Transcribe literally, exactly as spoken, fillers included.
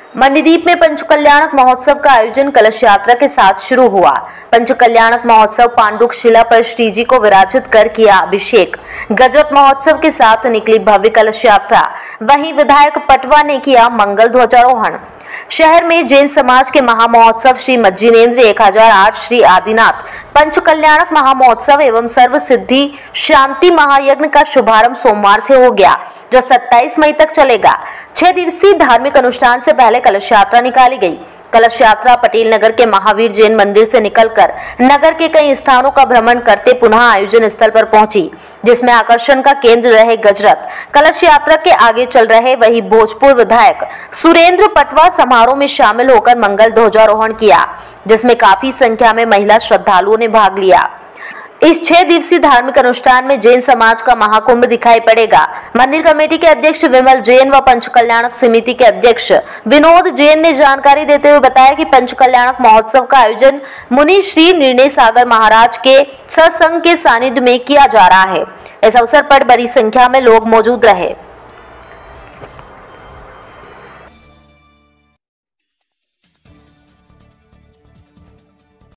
मंडीदीप में पंचकल्याणक महोत्सव का आयोजन कलश यात्रा के साथ शुरू हुआ। पंचकल्याणक महोत्सव पांडुक शिला पर श्री जी को विराजित कर किया अभिषेक। गजरत महोत्सव के साथ निकली भव्य कलश यात्रा। वहीं विधायक पटवा ने किया मंगल ध्वजारोहण। शहर में जैन समाज के महामहोत्सव श्री मज्जिनेन्द्र एक हजार आठ श्री आदिनाथ पंचकल्याणक महामहोत्सव एवं सर्व सिद्धि शांति महायज्ञ का शुभारंभ सोमवार से हो गया, जो सत्ताईस मई तक चलेगा। छह दिवसीय धार्मिक अनुष्ठान से पहले कलश यात्रा निकाली गई। कलश यात्रा पटेल नगर के महावीर जैन मंदिर से निकलकर नगर के कई स्थानों का भ्रमण करते पुनः आयोजन स्थल पर पहुंची, जिसमें आकर्षण का केंद्र रहे गजरत। कलश यात्रा के आगे चल रहे वही भोजपुर विधायक सुरेंद्र पटवा समारोह में शामिल होकर मंगल ध्वजारोहण किया, जिसमें काफी संख्या में महिला श्रद्धालुओं ने भाग लिया। इस छह दिवसीय धार्मिक अनुष्ठान में जैन समाज का महाकुंभ दिखाई पड़ेगा। मंदिर कमेटी के अध्यक्ष विमल जैन व पंचकल्याणक समिति के अध्यक्ष विनोद जैन ने जानकारी देते हुए बताया कि पंचकल्याणक महोत्सव का आयोजन मुनि श्री निर्णय सागर महाराज के सत्संग के सानिध्य में किया जा रहा है। इस अवसर पर बड़ी संख्या में लोग मौजूद रहे।